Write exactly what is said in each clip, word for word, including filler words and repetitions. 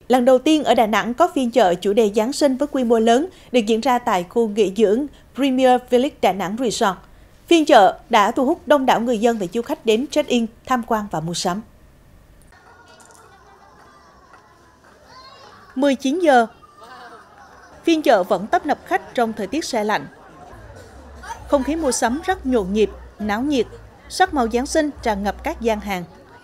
Lần đầu tiên ở Đà Nẵng có phiên chợ chủ đề Giáng sinh với quy mô lớn được diễn ra tại khu nghỉ dưỡng Premier Village Đà Nẵng Resort. Phiên chợ đã thu hút đông đảo người dân và du khách đến check-in, tham quan và mua sắm. mười chín giờ, phiên chợ vẫn tấp nập khách trong thời tiết se lạnh. Không khí mua sắm rất nhộn nhịp, náo nhiệt, sắc màu Giáng sinh tràn ngập các gian hàng.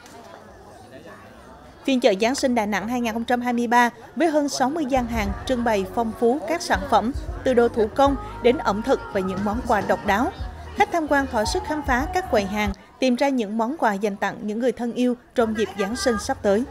Phiên chợ Giáng sinh Đà Nẵng hai nghìn không trăm hai mươi ba với hơn sáu mươi gian hàng trưng bày phong phú các sản phẩm từ đồ thủ công đến ẩm thực và những món quà độc đáo. Khách tham quan thỏa sức khám phá các quầy hàng, tìm ra những món quà dành tặng những người thân yêu trong dịp Giáng sinh sắp tới.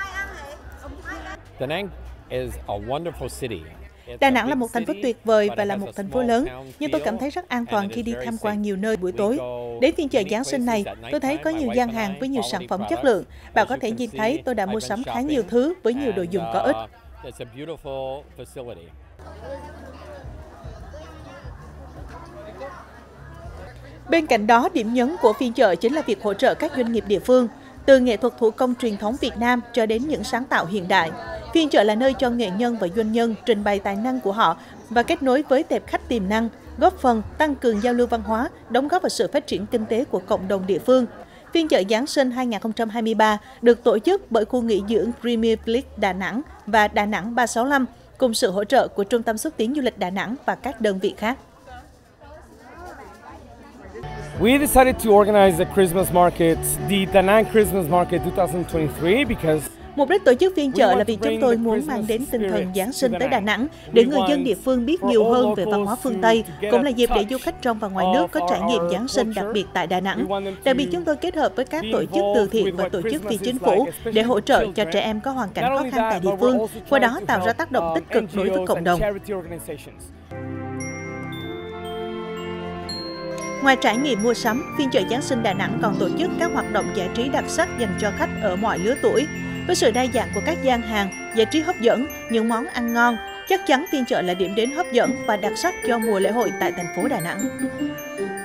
Da Nang is a wonderful city. Đà Nẵng là một thành phố tuyệt vời và là một thành phố lớn, nhưng tôi cảm thấy rất an toàn khi đi tham quan nhiều nơi buổi tối. Đến phiên chợ Giáng sinh này, tôi thấy có nhiều gian hàng với nhiều sản phẩm chất lượng. Bạn có thể nhìn thấy tôi đã mua sắm khá nhiều thứ với nhiều đồ dùng có ích. Bên cạnh đó, điểm nhấn của phiên chợ chính là việc hỗ trợ các doanh nghiệp địa phương, từ nghệ thuật thủ công truyền thống Việt Nam cho đến những sáng tạo hiện đại. Phiên chợ là nơi cho nghệ nhân và doanh nhân trình bày tài năng của họ và kết nối với tệp khách tiềm năng, góp phần tăng cường giao lưu văn hóa, đóng góp vào sự phát triển kinh tế của cộng đồng địa phương. Phiên chợ Giáng sinh hai nghìn không trăm hai mươi ba được tổ chức bởi khu nghỉ dưỡng Premier Village Đà Nẵng và Đà Nẵng ba sáu năm, cùng sự hỗ trợ của Trung tâm xúc tiến du lịch Đà Nẵng và các đơn vị khác. We decided to organize the Christmas market, the Da Nang Christmas Market twenty twenty-three because Mục đích tổ chức phiên chợ là vì chúng tôi muốn mang đến tinh thần Giáng sinh tới Đà Nẵng để người dân địa phương biết nhiều hơn về văn hóa phương Tây, cũng là dịp để du khách trong và ngoài nước có trải nghiệm Giáng sinh đặc biệt tại Đà Nẵng. Đặc biệt chúng tôi kết hợp với các tổ chức từ thiện và tổ chức phi chính phủ để hỗ trợ cho trẻ em có hoàn cảnh khó khăn tại địa phương, qua đó tạo ra tác động tích cực đối với cộng đồng. Ngoài trải nghiệm mua sắm, phiên chợ Giáng sinh Đà Nẵng còn tổ chức các hoạt động giải trí đặc sắc dành cho khách ở mọi lứa tuổi. Với sự đa dạng của các gian hàng, giải trí hấp dẫn, những món ăn ngon, chắc chắn phiên chợ là điểm đến hấp dẫn và đặc sắc cho mùa lễ hội tại thành phố Đà Nẵng.